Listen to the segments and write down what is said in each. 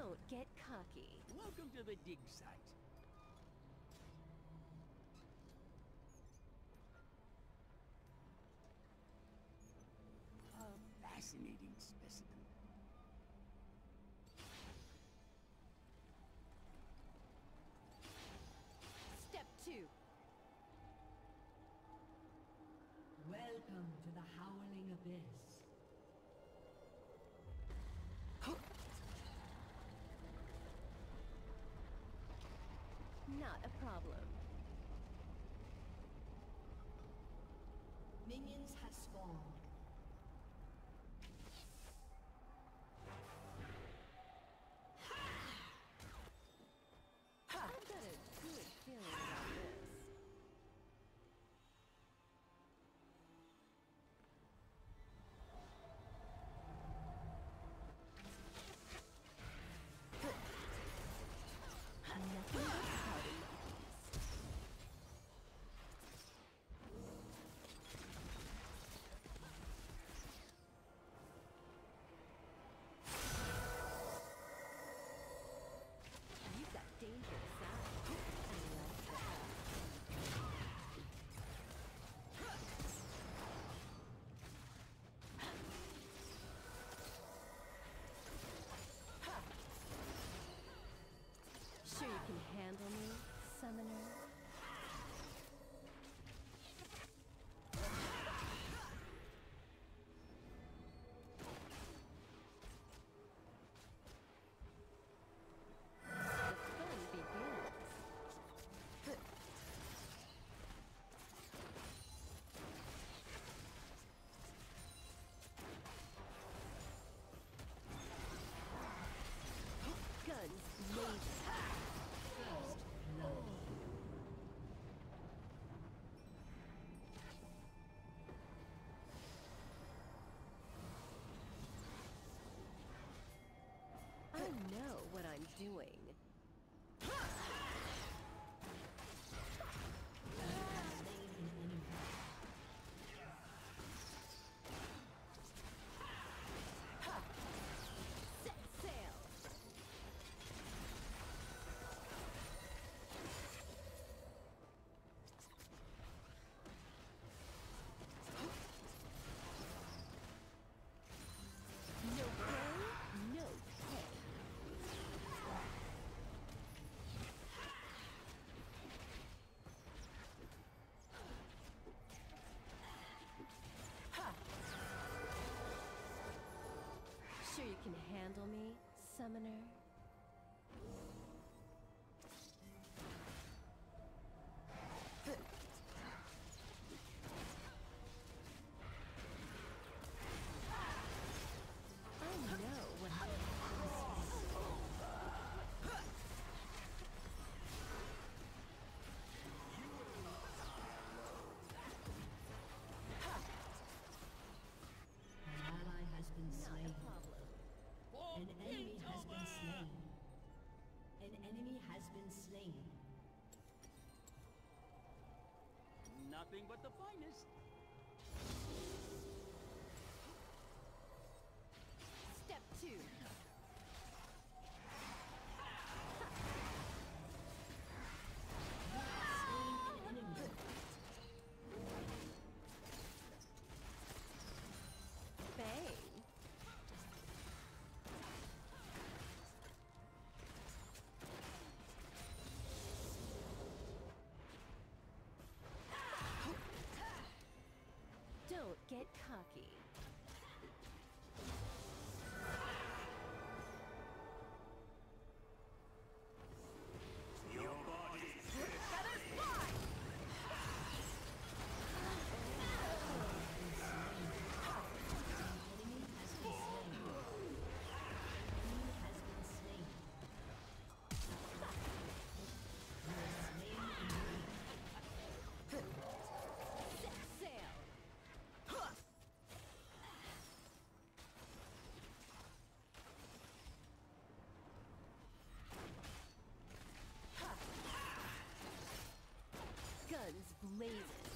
Don't get cocky. Welcome to the dig site. A fascinating specimen. Step 2. Welcome to the Howling Abyss. Not a problem. Minions have spawned. I've got a good feeling about this. Nothing but spouting monkeys. You've got dangerous eyes. I like that. Sure you can handle me, summoner? The fun begins. Guns blazing. First blood. I know what I'm doing. Slain an enemy. Set sail! No play, no pay. Sure you can handle me, summoner? I know what An ally has been not a slain. problem. An enemy has been slain. An enemy has been slain. Nothing but the finest. Step 2. Slain an enemy. Bang! Don't get cocky. Your body. Enemy has been slain. Enemy has been slain. You are slain indeed. Set sail! Guns blazing.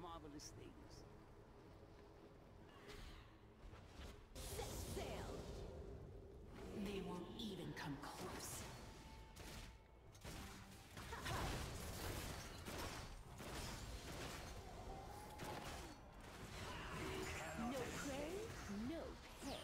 marvelous things. Set sail! They won't even come close. No prey, no pay.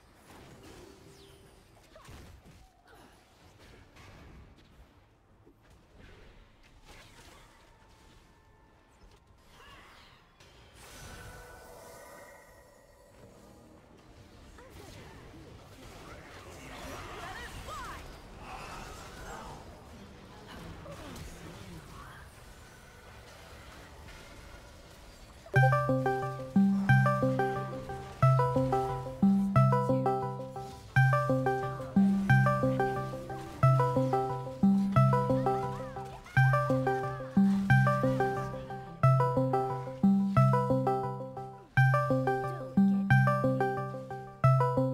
Don't get cocky.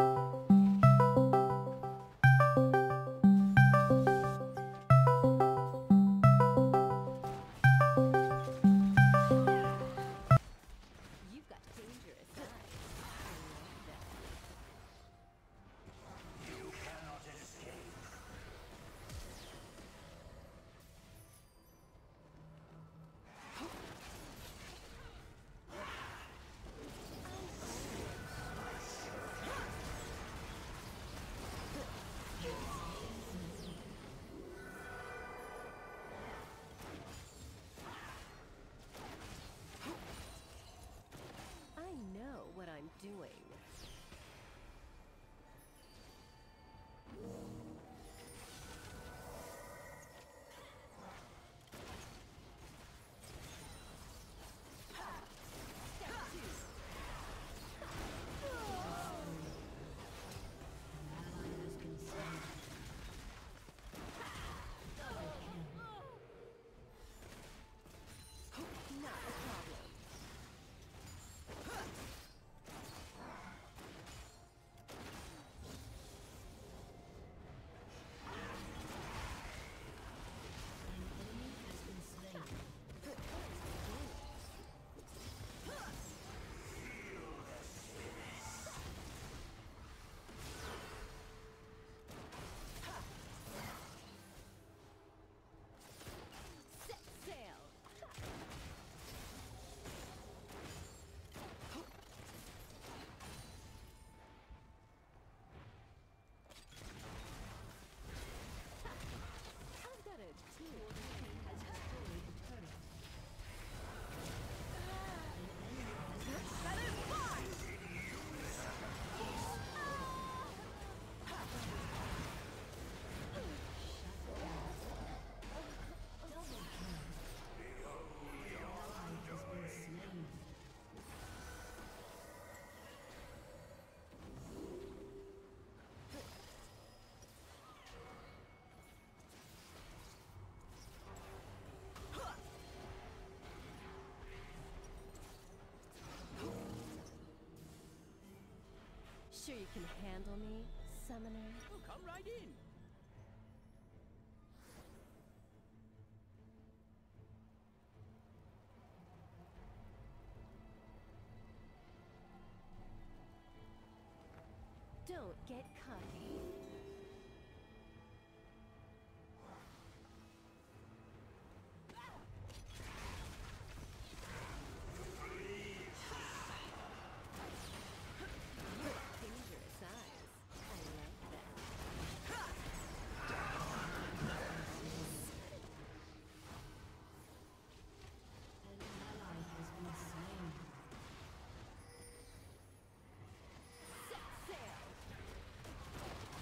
You've got dangerous eyes. I like that. I know what I'm doing. Not a problem. Set sail! I've got a team. Has destroyed the turret. Let it fly! Double kill. An ally has been slain. Sure you can handle me, summoner? Oh, come right in. Don't get cocky. You've got dangerous eyes. I like that. An ally has been slain. Set sail!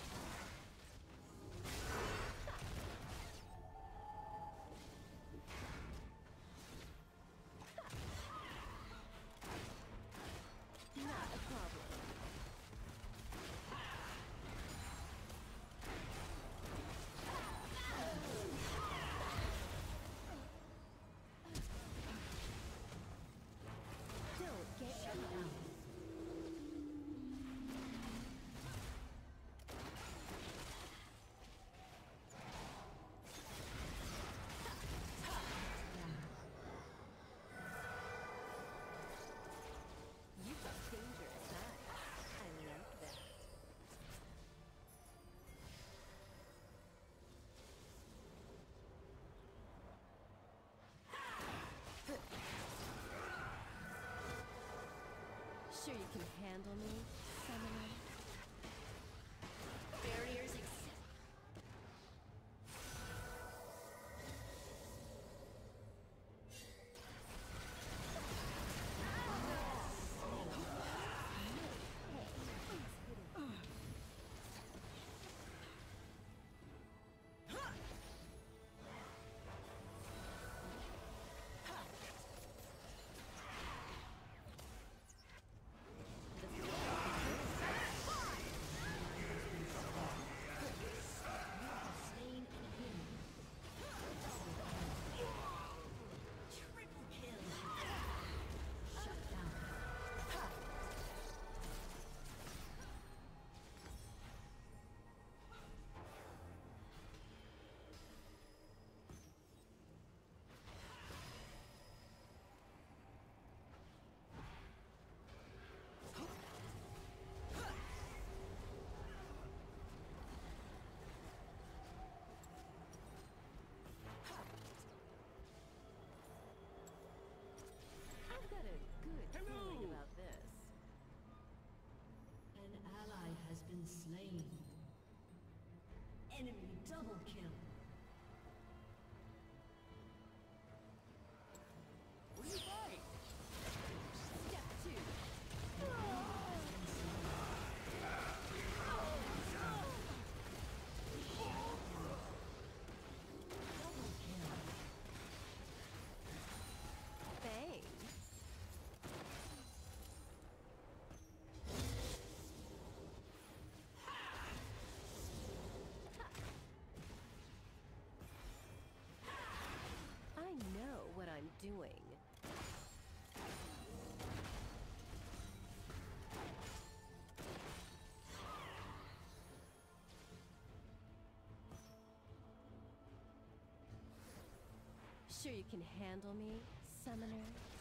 handle me, summoner? Barriers accept. Slain an enemy. Triple kill. Shut down. I've got a good feeling about this. An ally has been slain. Enemy double kill. What do you find? Step 2. Double kill. Bang. I know what I'm doing. Sure you can handle me, summoner?